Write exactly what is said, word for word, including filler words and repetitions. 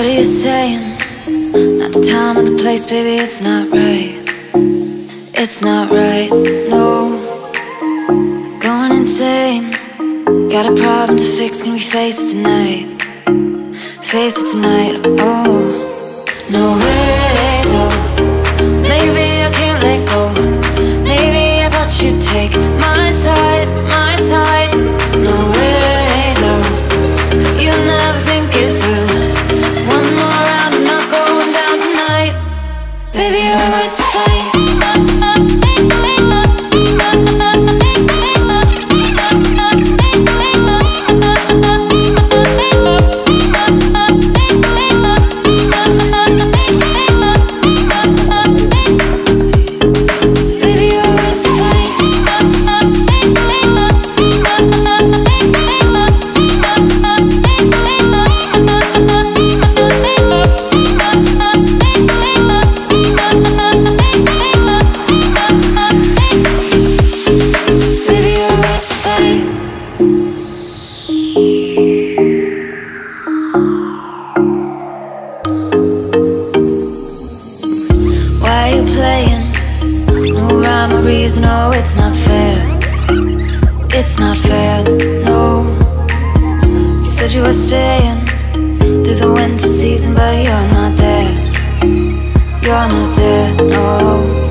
What are you saying? Not the time or the place, baby, it's not right. It's not right, no. Going insane. Got a problem to fix, can we face it tonight? Face it tonight, oh. No way though, maybe I can't let go. Maybe I thought you'd take my side, my side. No way though, you never think it through. One more round and not going down tonight. Baby, you're worth the fight. Why are you playing? No rhyme or reason, oh, it's not fair. It's not fair, no. You said you were staying through the winter season, but you're not there. You're not there, no.